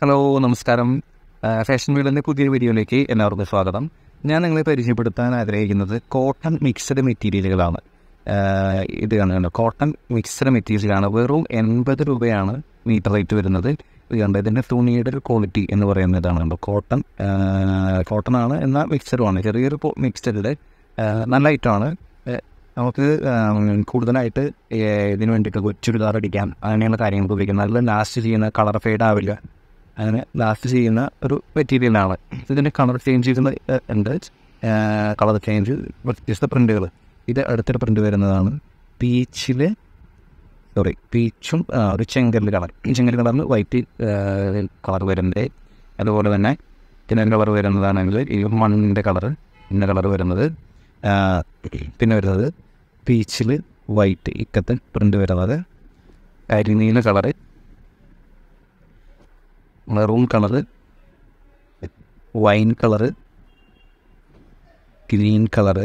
Hello നമസ്കാരം. Fashion വീടിൻ്റെ പുതിയൊരു വീഡിയോയിലേക്ക് എല്ലാവർക്കും സ്വാഗതം. ഞാൻ നിങ്ങളെ പരിചയപ്പെടുത്താൻ ആഗ്രഹിക്കുന്നത് കോട്ടൺ മിക്സഡ് മെറ്റീരിയലുകളാണ്. ഇത് കണ്ടുകൊണ്ട് കോട്ടൺ മിക്സഡ് മെറ്റീരിയലാണ്. വെറും 80 രൂപയാണ് മീറ്റർ റേറ്റ് വരുന്നത്. ഇത് കണ്ട് ഇതിൻ്റെ തുണിയുടെ ഒരു ക്വാളിറ്റി എന്ന് പറയുന്നതാണ്. കണ്ടോ, കോട്ടണാണ് എന്നാൽ മിക്സഡുമാണ്. ചെറിയൊരു മിക്സഡ് നല്ല ഐറ്റമാണ്. നമുക്ക് കൂടുതലായിട്ട് ഇതിന് വേണ്ടിയിട്ട് ചുരിദാർ അടിക്കാം, അങ്ങനെയുള്ള കാര്യങ്ങൾക്ക് ഉപയോഗിക്കാം. നല്ല ലാസ്റ്റ് ചെയ്യുന്ന, കളർ ഫെയ്ഡ് ആവില്ല, അങ്ങനെ ലാസ്റ്റ് ചെയ്യുന്ന ഒരു മെറ്റീരിയലാണ്. ഇതിൻ്റെ കളർ ചേഞ്ച് ഉണ്ട്. കളർ ചേഞ്ച് വ്യത്യസ്ത പ്രിൻ്റുകൾ. ഇത് അടുത്തൊരു പ്രിൻ്റ് വരുന്നതാണ് പീച്ചും ഒരു ചെങ്കൽ കളറിൽ വൈറ്റ് കളർ വരുന്നത്. അതുപോലെ തന്നെ പിന്നെ കളർ വരുന്നതാണെങ്കിൽ ഈ മണ്ണിൻ്റെ കളറ് ഇന്ന കളർ വരുന്നത്. പിന്നെ വരുന്നത് പീച്ചിൽ വൈറ്റ് ഇക്കത്ത് പ്രിൻ്റ് വരുന്നത്. കരിനീല colour, maroon colour, wine colour, green colour,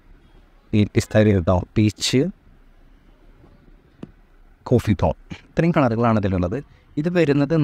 peach, coffee tone, ഇത്രയും കളറുകളാണ് ഇതിലുള്ളത്. ഇത് വരുന്നത്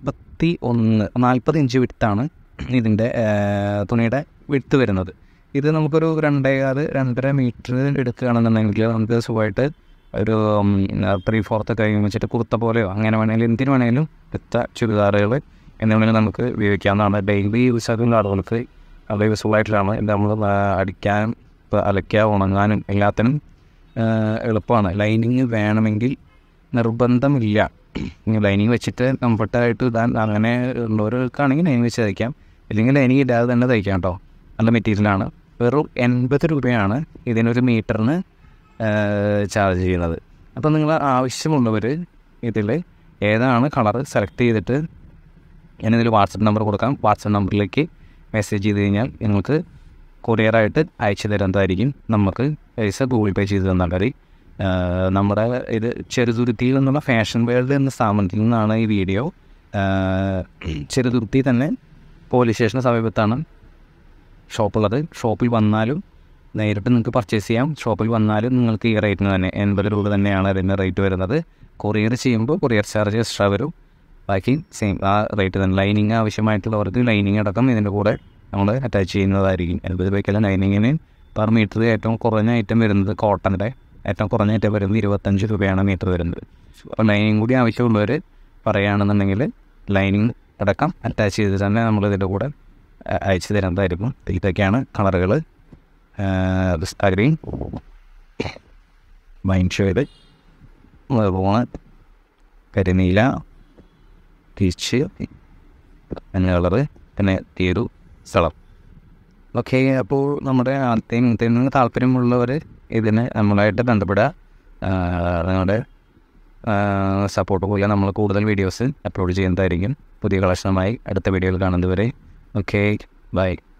40 ഇഞ്ച് വിട്താണ് ഇതിൻ്റെ തുണിയുടെ വിട്ത് വരുന്നത്. ഇത് നമുക്കൊരു 2.5 മീറ്റർ എടുക്കുകയാണെന്നുണ്ടെങ്കിൽ നമുക്ക് സുഖമായിട്ട് ഒരു 3/4 കഴിഞ്ഞ് വെച്ചിട്ട് കുർത്ത പോലെയോ അങ്ങനെ വേണമെങ്കിലും എന്തിനു വേണമെങ്കിലും എടുത്ത ചുരിദാറുകൾ എന്നുവേണമെങ്കിലും നമുക്ക് ഉപയോഗിക്കാവുന്നതാണ്. ഡെയിലി യൂസ് ആക്കുന്ന ആളുകൾക്ക് വളരെ യൂസ്ഫുള്ളായിട്ടാണ്. ഇത് നമ്മൾ അടിക്കാനും അലയ്ക്കുക, ഉണങ്ങാനും എല്ലാത്തിനും എളുപ്പമാണ്. ലൈനിങ് വേണമെങ്കിൽ നിർബന്ധമില്ല. ലൈനിങ് വെച്ചിട്ട് കംഫർട്ടായിട്ട് ഇടാൻ അങ്ങനെ ഉള്ളവർക്കാണെങ്കിൽ ലൈനിങ് വെച്ച് തയ്ക്കാം, ഇല്ലെങ്കിൽ ലൈനിങ് ഇല്ലാതെ തന്നെ തയ്ക്കാം കേട്ടോ. നല്ല മെറ്റീരിയലാണ്. വെറും 80 രൂപയാണ് ഇതിനൊരു മീറ്ററിന് ചാർജ് ചെയ്യുന്നത്. അപ്പോൾ നിങ്ങൾ ആവശ്യമുള്ളവർ ഇതിൽ ഏതാണ് കളർ സെലക്ട് ചെയ്തിട്ട് ഞാനിതിൽ വാട്സപ്പ് നമ്പർ കൊടുക്കാം. വാട്സപ്പ് നമ്പറിലേക്ക് മെസ്സേജ് ചെയ്ത് കഴിഞ്ഞാൽ നിങ്ങൾക്ക് കൊറിയറായിട്ട് അയച്ചു തരുന്നതായിരിക്കും. നമുക്ക് പൈസ ഗൂഗിൾ പേ ചെയ്ത് തന്നാൽ മതി. നമ്മുടെ ഇത് ചെറുതുരുത്തിയിൽ നിന്നുള്ള ഫാഷൻ വേൾഡ് എന്ന സ്ഥാപനത്തിൽ നിന്നാണ് ഈ വീഡിയോ. ചെറുതുരുത്തി തന്നെ പോലീസ് സ്റ്റേഷന് സമീപത്താണ് ഷോപ്പുള്ളത്. ഷോപ്പിൽ വന്നാലും നേരിട്ട് നിങ്ങൾക്ക് പർച്ചേസ് ചെയ്യാം. ഷോപ്പിൽ വന്നാലും നിങ്ങൾക്ക് ഈ റേറ്റിന് തന്നെ 80 രൂപ തന്നെയാണ് അതിൻ്റെ റേറ്റ് വരുന്നത്. കൊറിയർ ചെയ്യുമ്പോൾ കൊറിയർ ചാർജ് എക്സ്ട്രാ വരും. ബാക്കി സെയിം ആ റേറ്റ് തന്നെ. ലൈനിങ് ആവശ്യമായിട്ടുള്ളവർക്ക് ലൈനിങ് അടക്കം ഇതിൻ്റെ കൂടെ നമ്മൾ അറ്റാച്ച് ചെയ്യുന്നതായിരിക്കും. 80 രൂപയ്ക്കല്ല. ലൈനിങ്ങിന് പെർ മീറ്റർ ഏറ്റവും കുറഞ്ഞ ഐറ്റം വരുന്നത് കോട്ടൻ്റെ ഏറ്റവും കുറഞ്ഞ ഐറ്റം വരുന്നത് 25 രൂപയാണ് മീറ്റർ വരുന്നത്. അപ്പോൾ ലൈനിങ് കൂടി ആവശ്യമുള്ളവർ പറയുകയാണെന്നുണ്ടെങ്കിൽ ലൈനിങ് അടക്കം അറ്റാച്ച് ചെയ്ത് തന്നെ നമ്മളിതിൻ്റെ കൂടെ അയച്ചു തരുന്നതായിരിക്കും. ഇതൊക്കെയാണ് കളറുകൾ. Pista green, wine shade, maroon, കരിനീല, പീച്ച്, മഞ്ഞ കളറ്, പിന്നെ തീരു സ്ഥലം. ഓക്കെ, അപ്പോൾ നമ്മുടെ ആദ്യത്തെ താല്പര്യമുള്ളവർ ഇതിന് നമ്മളായിട്ട് ബന്ധപ്പെടുക. നിങ്ങളുടെ സപ്പോർട്ട് പോലെ നമ്മൾ കൂടുതൽ വീഡിയോസ് അപ്ലോഡ് ചെയ്യുന്നതായിരിക്കും. പുതിയ കളക്ഷനുമായി അടുത്ത വീഡിയോയിൽ കാണുന്നതുവരെ ഓക്കെ, ബൈ.